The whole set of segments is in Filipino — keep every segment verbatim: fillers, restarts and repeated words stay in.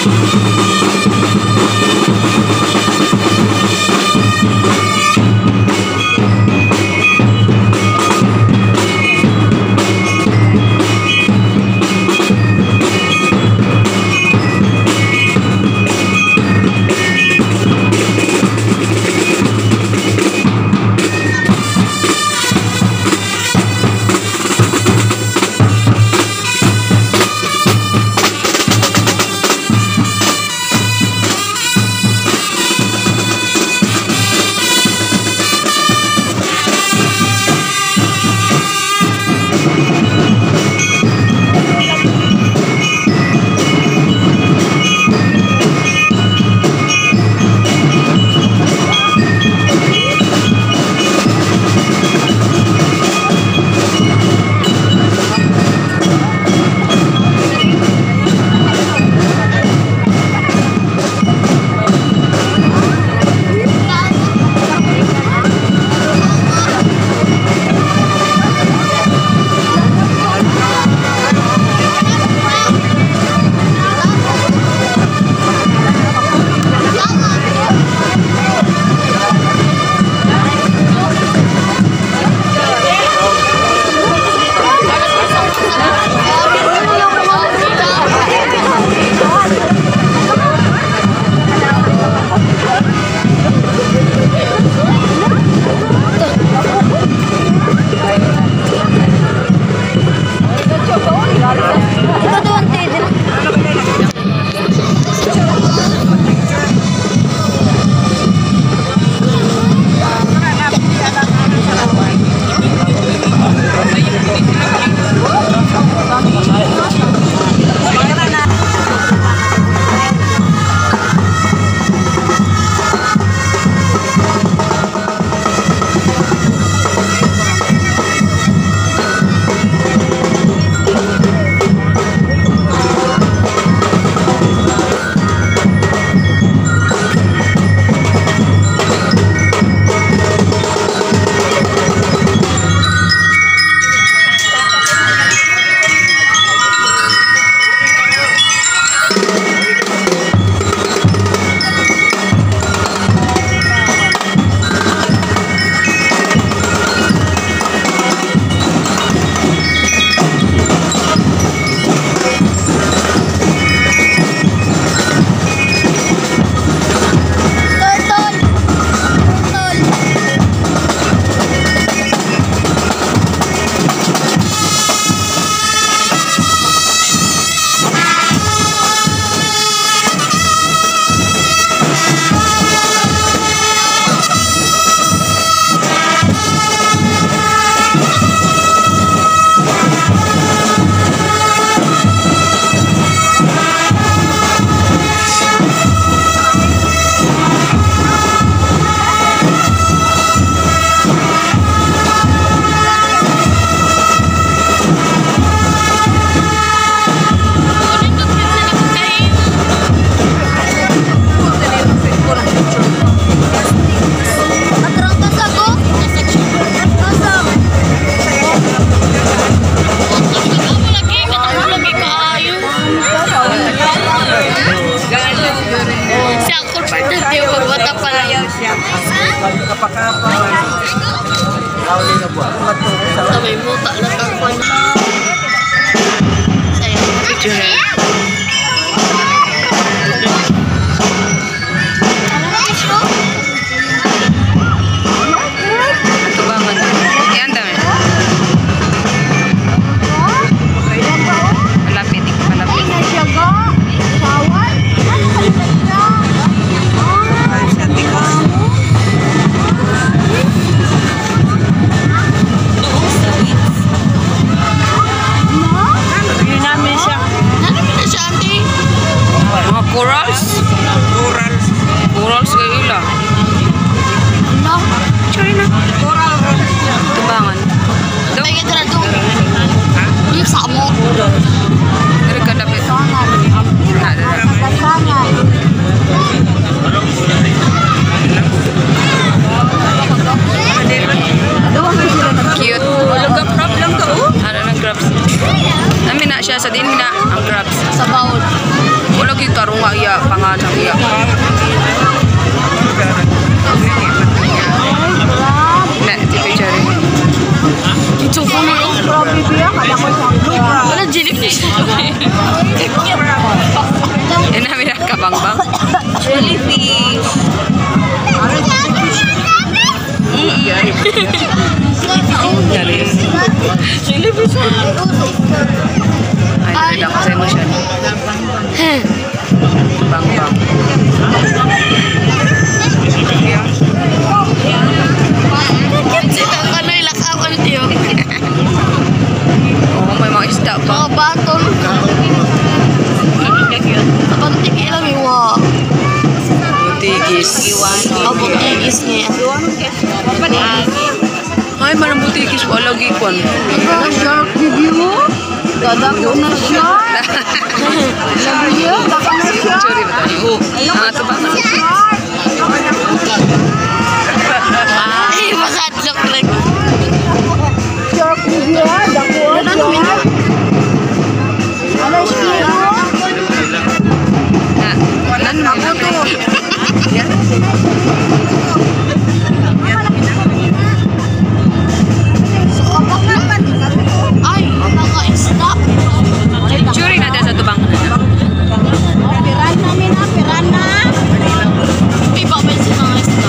May muta na ako na. Sayang picture na. Corals? Corals. Corals kayo lang. No. China. Coral. Tubangan. Ay, ito na ito. Yung samo. Dari ka dapat. Cute. Wala ka problem ka oh? Ano ng grabs? Namin na siya sa din na ang grabs. Sa bawod. Wala kita runga Yan namin ang kabangbang. Jellyfish. Jellyfish. Ay, nalala ko sa emosyon. Bang-bang. Oh, may mga isda pa. Mga batong. Kapantik ilang iwa. Butigis. Oh, butigis niya. Ay, marang butigis. Walagi ko. Ano shark review mo? Dadako na shark. Review? Dako na shark. Sorry ba tayo? Ah, ito ba? Ay, makadlok lang. Shark review, dako shark. Ano siya? Ah, wala naman ako to. Yan. Ay, naka-isda. Churi na sa tubang. Piran namin ha, piran na. May babay sa mga isda.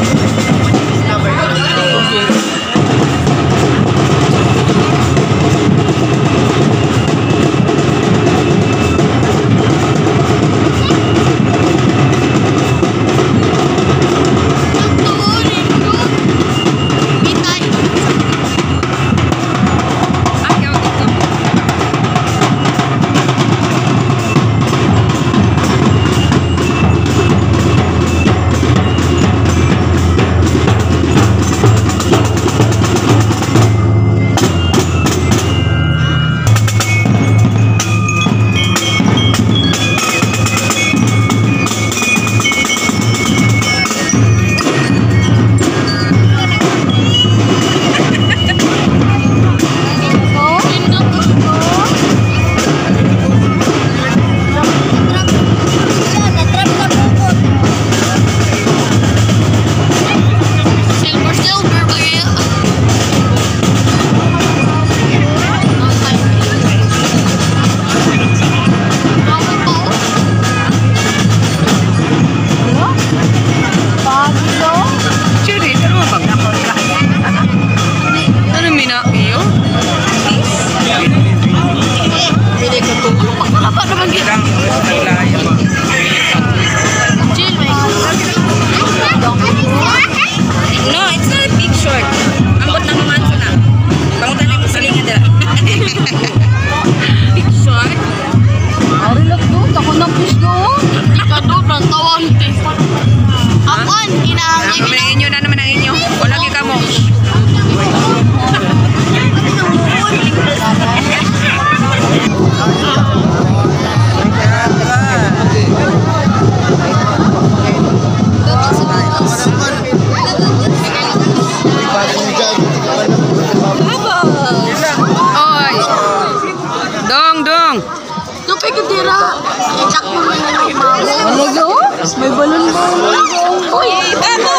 May balon-balon. Uy, tama!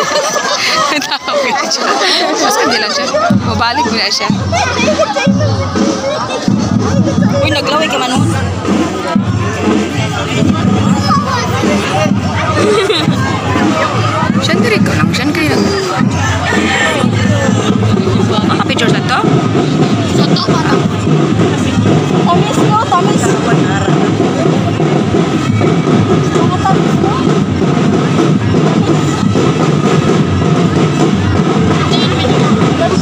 Tawag na siya. Mas hindi lang siya. Mabalik mo na siya. Uy, naglaway ka man nun. Siyan diri ko lang. Siyan kayo. Maka-picture sa to? Sa to, parang. Tamis no, tamis. Mga tamis no.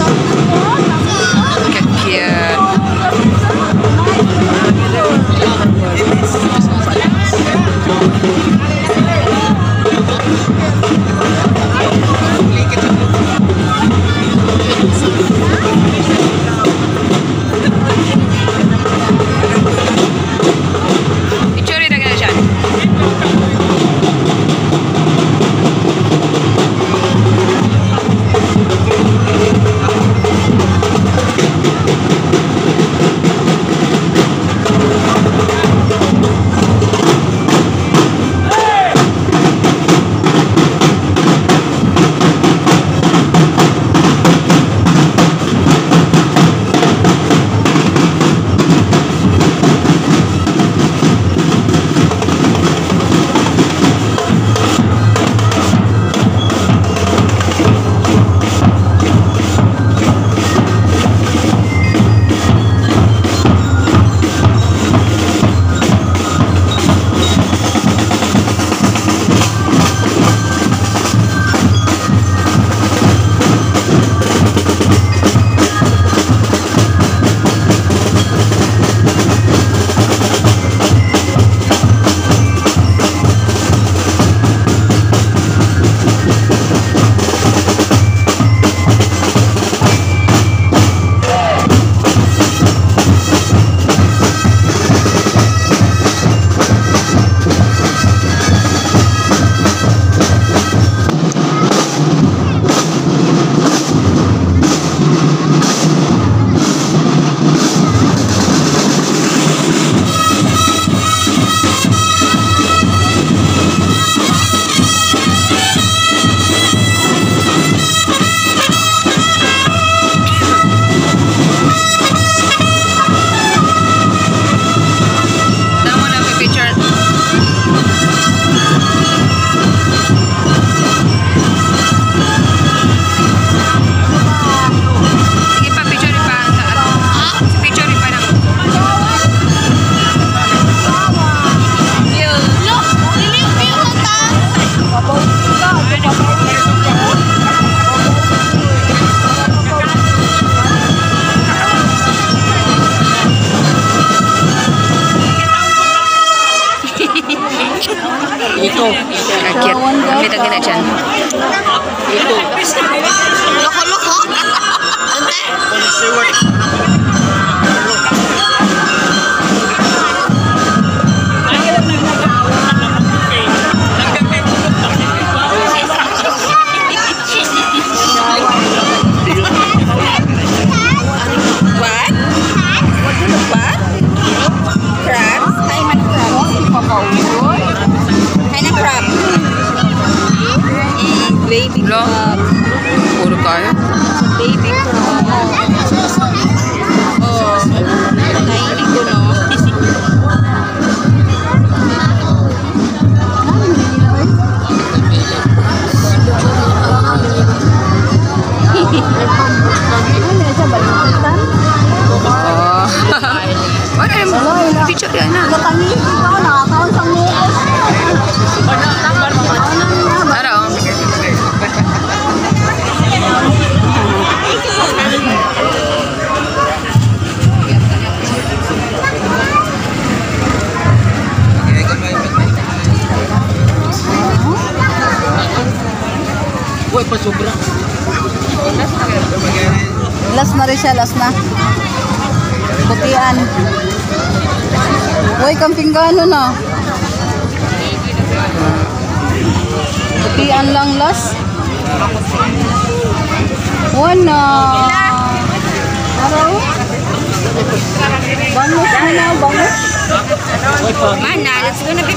Cute. Ito. Cute. Kita gina dyan. Ito. Loko-loko. What? What? Crabs? Hay man crab. Hay na crab. Mm, baby Lo. crab. Puro kayo. Baby crab. Oh. Tiny ko, no? Oh. Ano yung picture yan na? Ano? Uy, pa sobra. Last na rin siya, last na. Butian. Uy, kamping gano na. Butian lang last. Wana. Araw? Bangus mo na, bangus. Mana? It's gonna be